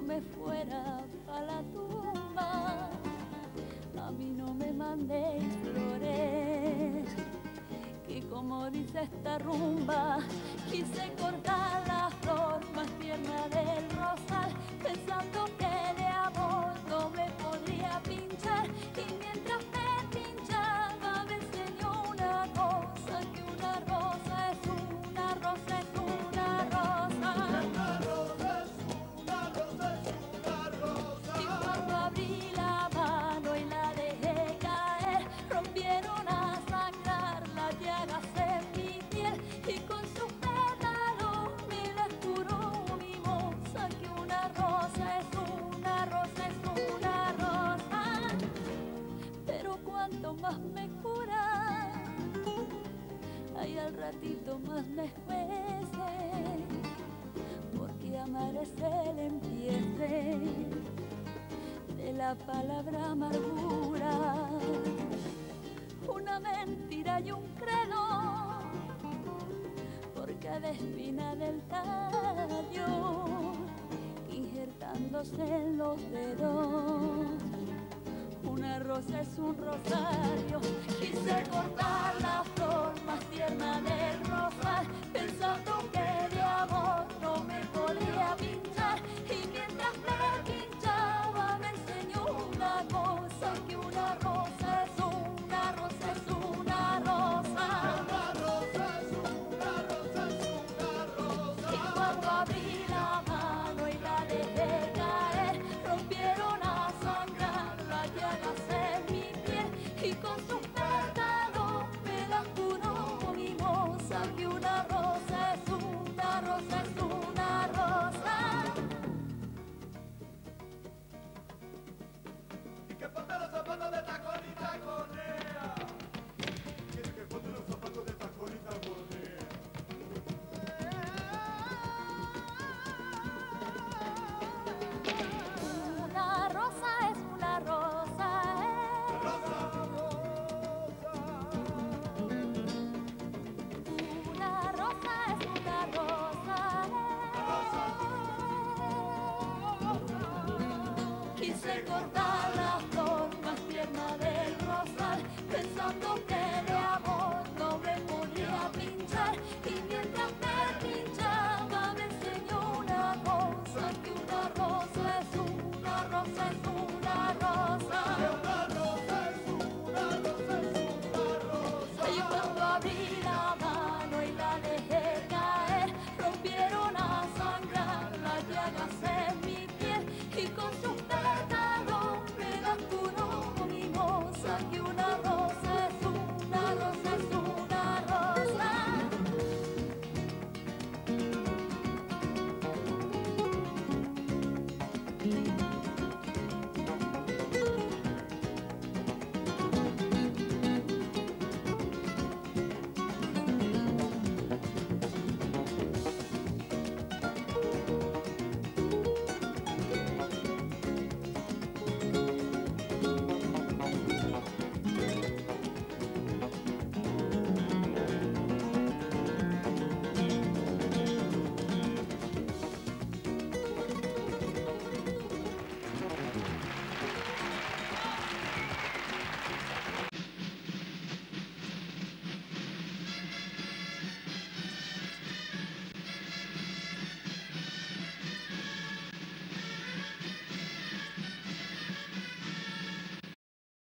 me fuera pa' la tumba, a mí no me mandéis flores, que como dice esta rumba, quise cortar la flor más tierna del rosal, pensando que de amor no me podría pinchar, y mientras me pinchaba me enseñó una cosa, que una rosa es una rosa es una rosa. Una rosa es una rosa es una rosa. Y cuando abrí la mano y la dejé caer, rompieron a sangrar las llagas en mi piel, y con sus pétalos me las curó mi moza, que una rosa es una rosa es una rosa. Pero cuanto más me cura, ay, al ratito más me juece, porque amar es el empiece de la palabra amargura, una mentira y un credo por cada espina del tallo, injertándose en los dedos. Una rosa es un rosario, quise cortar la flor más tierna del